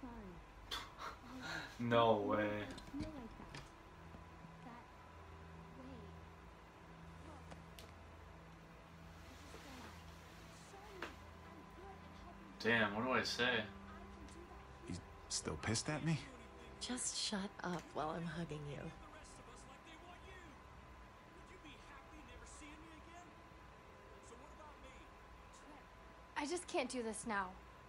No way. Damn, what do I say? He's still pissed at me? Just shut up while I'm hugging you. I just can't do this now.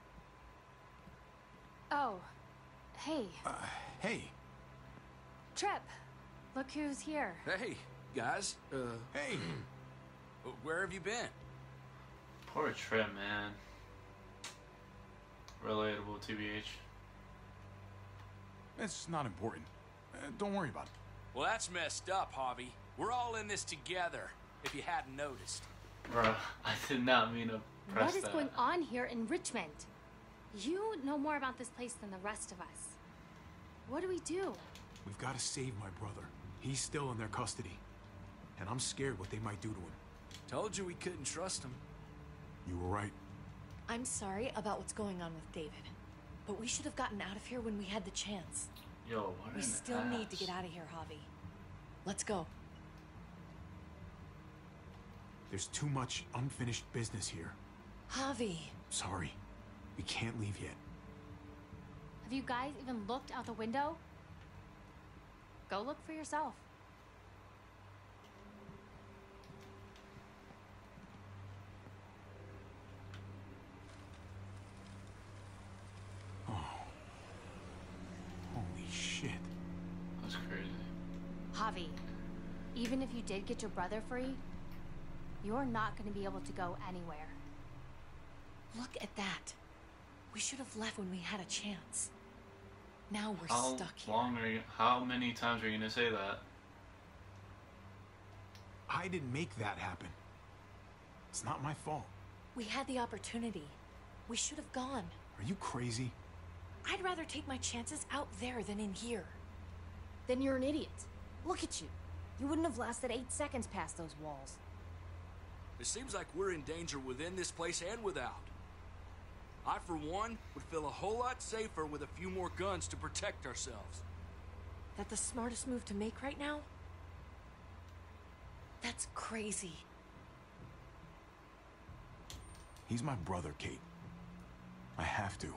Oh, hey. Hey. Trip. Look who's here. Hey, guys. Hey. Where have you been? Poor Trip, man. Relatable, TBH. It's not important. Don't worry about it. Well, that's messed up, Javi. We're all in this together, if you hadn't noticed. Bruh, I did not mean to press What is that. going on here in Richmond? You know more about this place than the rest of us. What do we do? We've got to save my brother. He's still in their custody. And I'm scared what they might do to him. Told you we couldn't trust him. You were right. I'm sorry about what's going on with David, but we should have gotten out of here when we had the chance. Yo, what We an still need to ass. get out of here, Javi. Let's go. There's too much unfinished business here. Javi. Sorry. We can't leave yet. Have you guys even looked out the window? Go look for yourself. Holy shit. That's crazy. Javi, even if you did get your brother free, you're not going to be able to go anywhere. Look at that. We should have left when we had a chance. Now we're How stuck here. long are you? How many times are you gonna say that? I didn't make that happen. It's not my fault. We had the opportunity. We should have gone. Are you crazy? I'd rather take my chances out there than in here. Then you're an idiot. Look at you. You wouldn't have lasted 8 seconds past those walls. It seems like we're in danger within this place and without. I, for one, would feel a whole lot safer with a few more guns to protect ourselves. That the smartest move to make right now? That's crazy. He's my brother, Kate. I have to.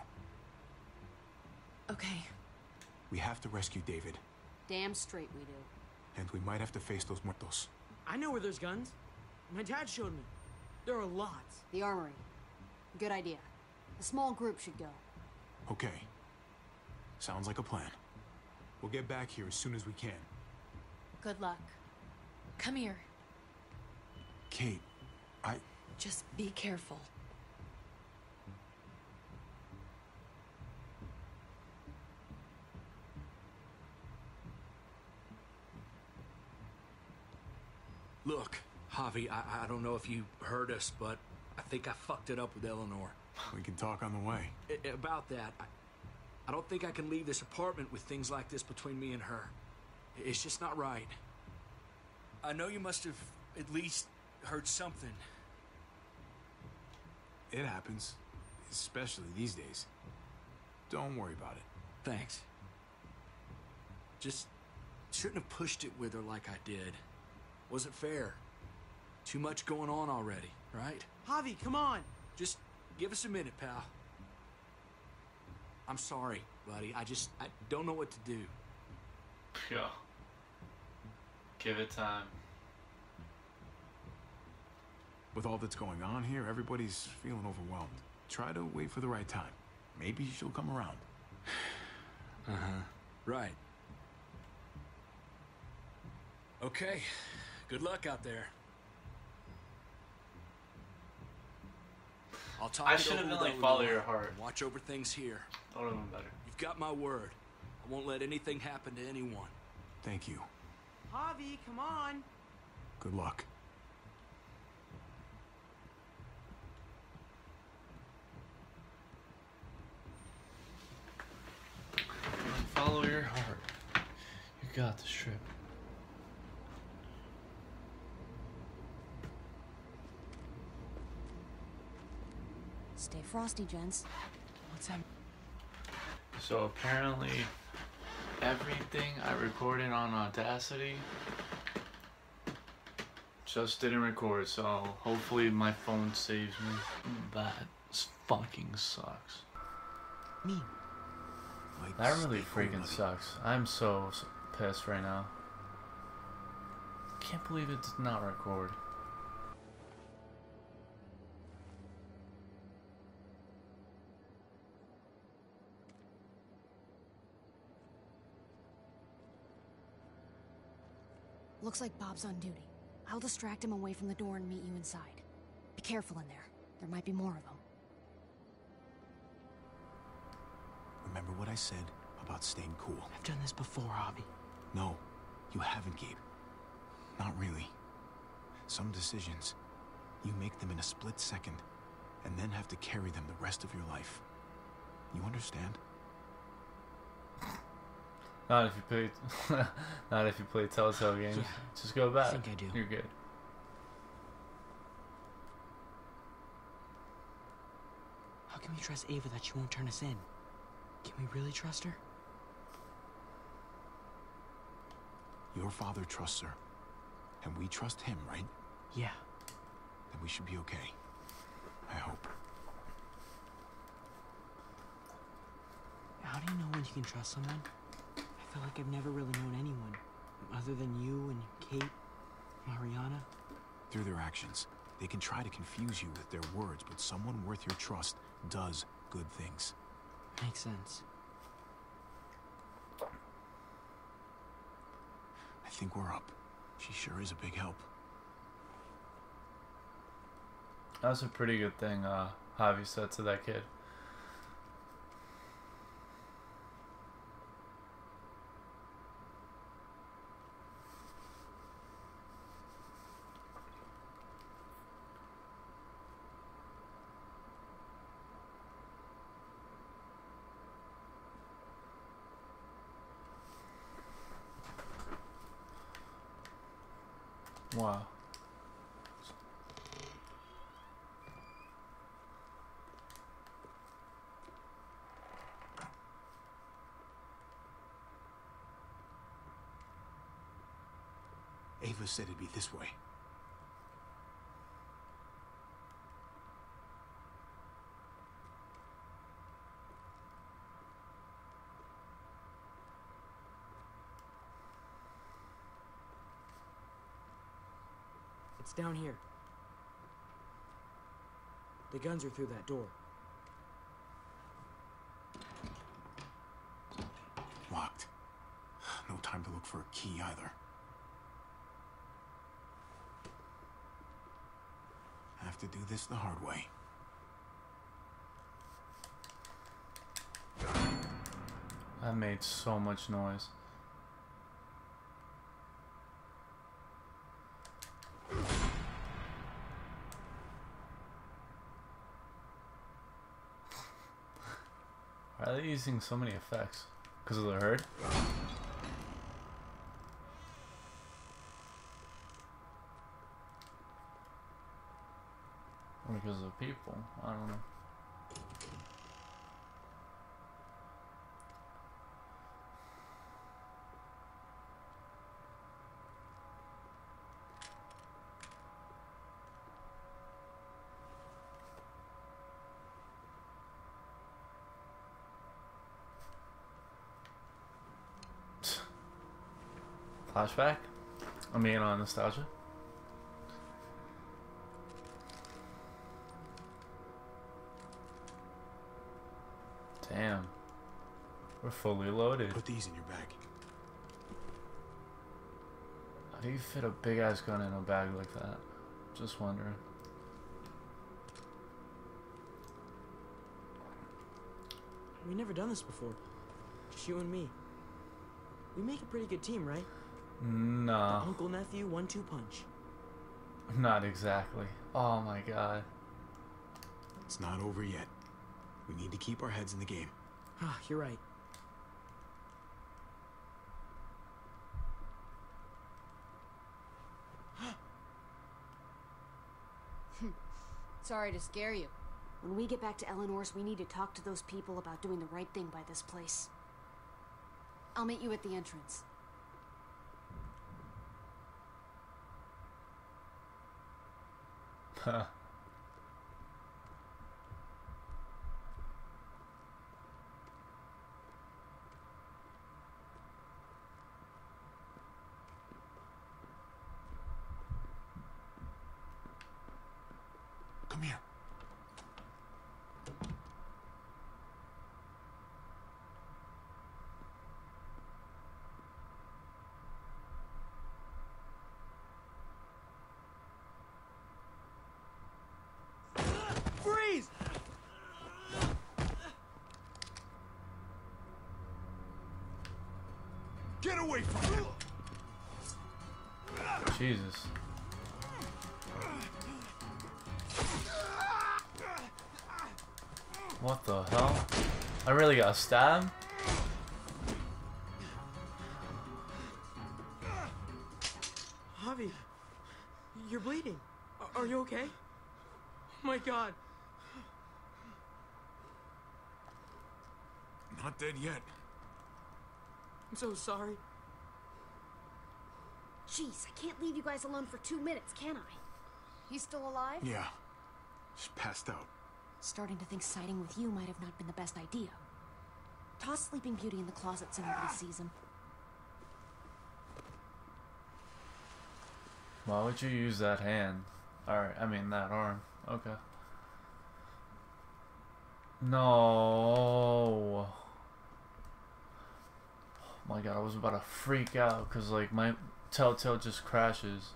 Okay. We have to rescue David. Damn straight we do. And we might have to face those muertos. I know where there's guns. My dad showed me. There are lots. The armory. Good idea. A small group should go. Okay. Sounds like a plan. We'll get back here as soon as we can. Good luck. Come here. Kate, Just be careful. Look, Javi, I don't know if you heard us, but I think I fucked it up with Eleanor. we can talk on the way. About that, I don't think I can leave this apartment with things like this between me and her. It's just not right. I know you must have at least heard something. It happens. Especially these days. Don't worry about it. Thanks. Just shouldn't have pushed it with her like I did. Wasn't fair. Too much going on already, right? Javi, come on. Just give us a minute, pal. I'm sorry, buddy. I don't know what to do. Yo. Give it time. With all that's going on here, everybody's feeling overwhelmed. Try to wait for the right time. Maybe she'll come around. Right. Okay. Good luck out there. I'll talk I it should have over been with like, follow Eleanor your heart. and watch over things here. That would have been better. You've got my word. I won't let anything happen to anyone. Thank you. Javi, come on. Good luck. Follow your heart. You got this, Trip. Stay frosty, gents. What's that? So apparently everything I recorded on Audacity just didn't record, so hopefully my phone saves me. That fucking sucks. Me. Like, That really stay cool, freaking buddy. sucks. I'm so pissed right now. Can't believe it did not record. Looks like Bob's on duty. I'll distract him away from the door and meet you inside. Be careful in there. There might be more of them. Remember what I said about staying cool? I've done this before, Javi. No, you haven't, Gabe. Not really. Some decisions, you make them in a split second, and then have to carry them the rest of your life. You understand? Not if you play, not if you play Telltale games. Yeah, Just go back. I think I do. You're good. How can we trust Ava that she won't turn us in? Can we really trust her? Your father trusts her, and we trust him, right? Yeah. Then we should be okay. I hope. How do you know when you can trust someone? I feel like I've never really known anyone, other than you and Kate, Mariana. Through their actions, they can try to confuse you with their words, but someone worth your trust does good things. Makes sense. I think we're up. She sure is a big help. That was a pretty good thing Javi said to that kid. Wow. Ava said it'd be this way. It's down here. The guns are through that door. Locked. No time to look for a key either. Have to do this the hard way. That made so much noise. Why are they using so many effects? Because of the herd? Or because of people? I don't know. Flashback? I mean, on nostalgia. Damn. We're fully loaded. Put these in your bag. How do you fit a big ass gun in a bag like that? Just wondering. We've never done this before. Just you and me. We make a pretty good team, right? Nah, Uncle-nephew 1-2 punch. not exactly. Oh my god. It's not over yet. We need to keep our heads in the game. Ah, you're right. Sorry to scare you. When we get back to Eleanor's, we need to talk to those people about doing the right thing by this place. I'll meet you at the entrance. Huh. Come here. Freeze! Get away from him! Jesus. What the hell? I really got stabbed? Javi, you're bleeding. Are you okay? Oh my God. Not dead yet. I'm so sorry. Jeez, I can't leave you guys alone for 2 minutes, can I? You still alive? Yeah. Just passed out. Starting to think siding with you might have not been the best idea. Toss Sleeping Beauty in the closet so nobody sees him. Why would you use that hand? Alright, I mean that arm. Okay. No. Oh my god, I was about to freak out because like my Telltale just crashes.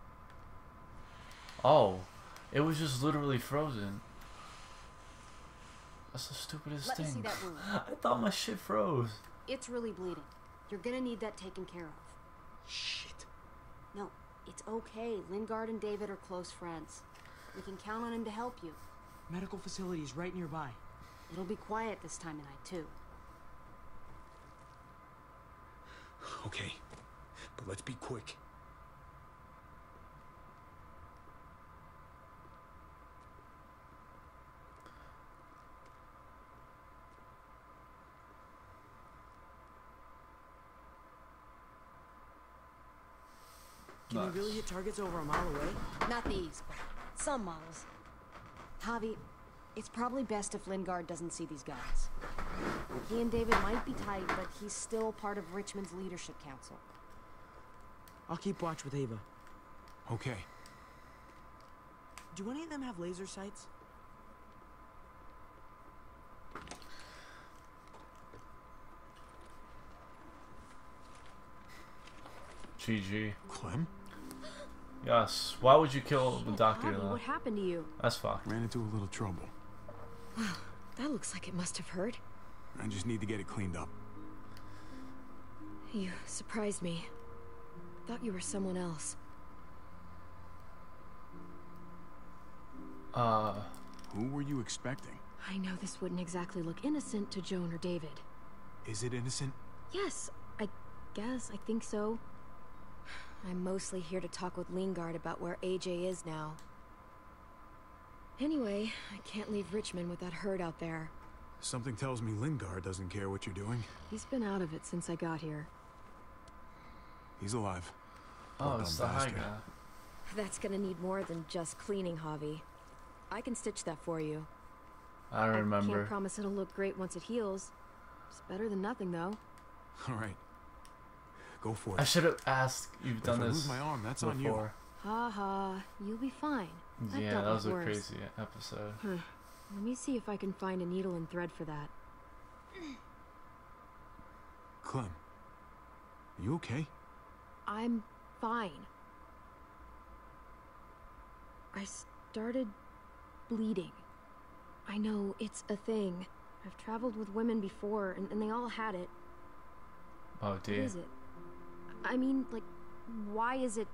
Oh, it was just literally frozen. That's the stupidest Let thing. me see that wound. I thought my shit froze. It's really bleeding. You're gonna need that taken care of. Shit. No, it's okay. Lingard and David are close friends. We can count on him to help you. Medical facility's right nearby. It'll be quiet this time of night, too. Okay. But let's be quick. Can you really hit targets over a mile away? Not these, but some models. Javi, it's probably best if Lingard doesn't see these guys. He and David might be tight, but he's still part of Richmond's leadership council. I'll keep watch with Ava. Okay. Do any of them have laser sights? GG. Clem? Yes. Why would you kill the doctor Javi, though? what happened to you? That's fucked. Ran into a little trouble. Wow, that looks like it must have hurt. I just need to get it cleaned up. You surprised me. Thought you were someone else. Who were you expecting? I know this wouldn't exactly look innocent to Joan or David. Is it innocent? Yes, I think so. I'm mostly here to talk with Lingard about where AJ is now. Anyway, I can't leave Richmond with that herd out there. Something tells me Lingard doesn't care what you're doing. He's been out of it since I got here. He's alive. Oh, Poor it's dumb the high bastard. guy. That's gonna need more than just cleaning, Javi. I can stitch that for you. I I remember. can't promise it'll look great once it heals. It's better than nothing, though. All right. Go for I it. should have asked. You've If done I this lose my arm, that's on you. before. Ha ha, you'll be fine. I've Yeah, dealt that with was a worse. crazy episode. Let me see if I can find a needle and thread for that. Clem, are you okay? I'm fine. I started bleeding. I know, it's a thing. I've traveled with women before, and they all had it. Oh What dear. is it? I mean, like, why is it...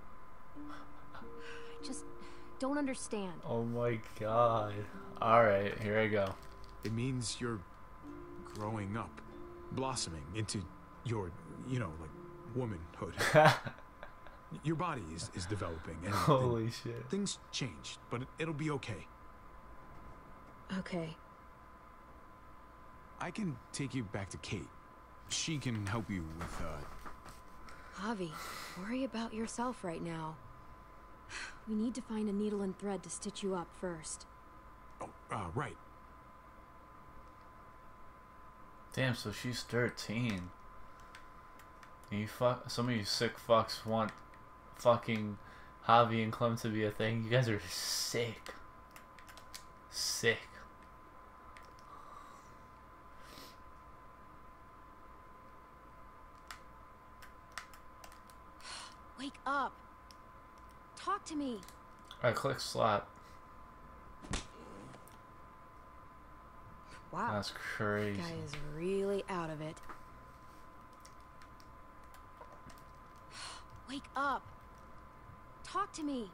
I just don't understand. Oh my god. Alright, here I go. It means you're growing up, blossoming into your, you know, like, womanhood. Your body is developing, and Holy shit. things change, but it'll be okay. Okay. I can take you back to Kate. She can help you with, Javi, worry about yourself right now. We need to find a needle and thread to stitch you up first. Right. Damn, so she's 13. Some of you sick fucks want fucking Javi and Clem to be a thing. You guys are sick. Sick. Wake up. Talk to me. I click slap. Wow. That's crazy. Guy is really out of it. Wake up. Talk to me.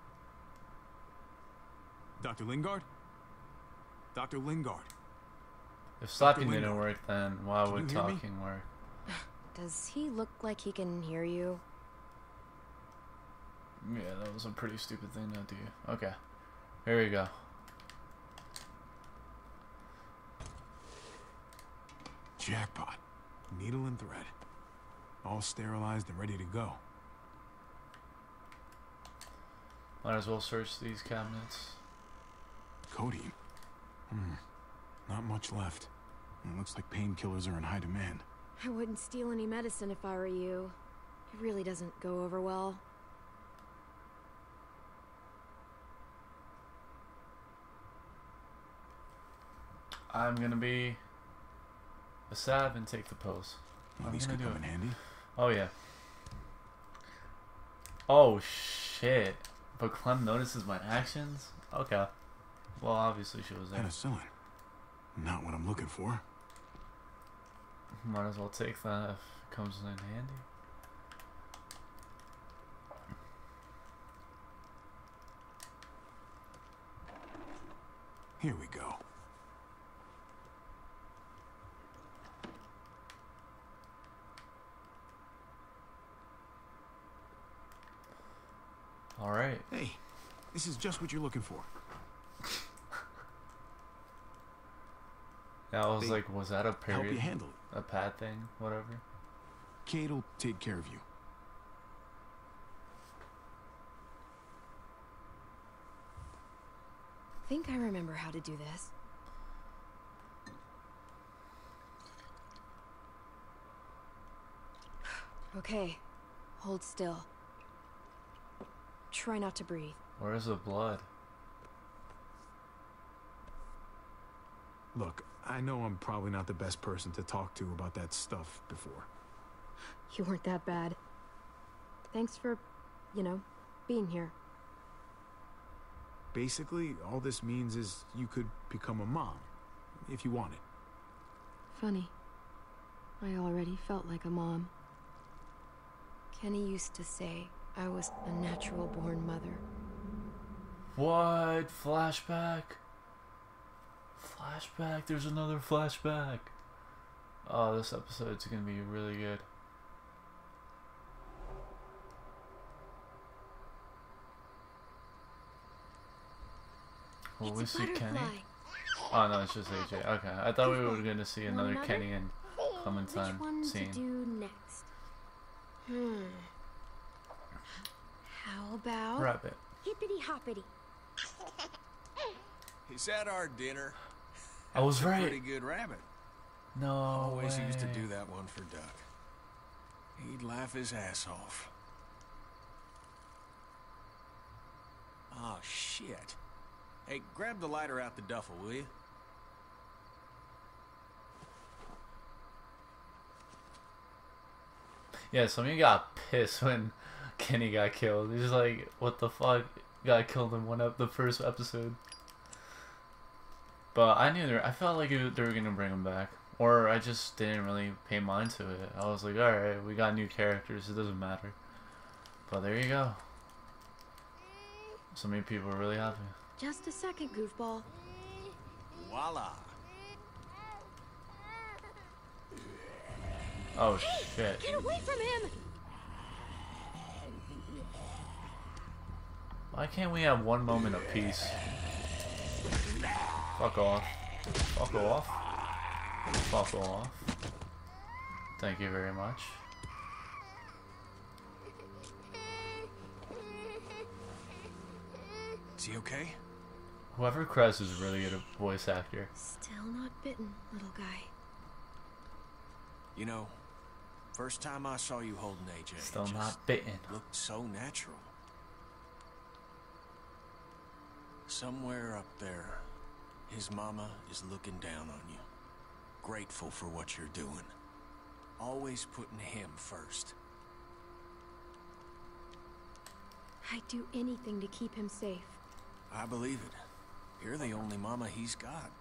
Dr. Lingard? Dr. Lingard. If slapping Dr. didn't Lingard, work, then why can would you hear me? talking work? Does he look like he can hear you? Yeah, that was a pretty stupid thing to do. Okay. Here we go. Jackpot. Needle and thread. All sterilized and ready to go. Might as well search these cabinets. Codeine. Not much left. It looks like painkillers are in high demand. I wouldn't steal any medicine if I were you. It really doesn't go over well. I'm gonna be a sav and take the pose. Well, these could come in handy. Oh yeah. Oh shit. But Clem notices my actions? Okay. Well, obviously she was there. Penicillin. Not what I'm looking for. Might as well take that if it comes in handy. Here we go. Alright. Hey, this is just what you're looking for. Yeah, I was They like, was that a Help period? you handle it. A pad thing? Whatever. Kate'll take care of you. Think I remember how to do this. Okay, hold still. Try not to breathe. Where's the blood? Look, I know I'm probably not the best person to talk to about that stuff before. You weren't that bad. Thanks for, you know, being here. Basically, all this means is you could become a mom, if you wanted. Funny. I already felt like a mom. Kenny used to say I was a natural-born mother. What? Flashback? Flashback? There's another flashback. Oh, this episode's gonna be really good. Will we see Kenny? Oh no, it's just AJ. Okay, I thought we were gonna see another Mother? Kenny and Clementine Which one scene. to do next? How about... Rabbit. Hippity hoppity. Is that our dinner? I was That's a right. Pretty good rabbit. No Always way. used to do that one for Duck. He'd laugh his ass off. Oh, shit. Hey, grab the lighter out the duffel, will you? Yeah, some of you got pissed when Kenny got killed. He's like, what the fuck? Got killed in the first episode. But I knew I felt like they were gonna bring him back. Or I just didn't really pay mind to it. I was like, alright, we got new characters, it doesn't matter. But there you go. So many people are really happy. Just a second, goofball. Voila. Oh shit. Get away from him! Why can't we have one moment of peace? Fuck off. Fuck off. Fuck off. Thank you very much. Is he okay? Whoever Krez is really good at voice actor. Still not bitten, little guy. You know, first time I saw you holding AJ, Still it just not bitten. looked so natural. Somewhere up there, his mama is looking down on you. Grateful for what you're doing. Always putting him first. I'd do anything to keep him safe. I believe it. You're the only mama he's got.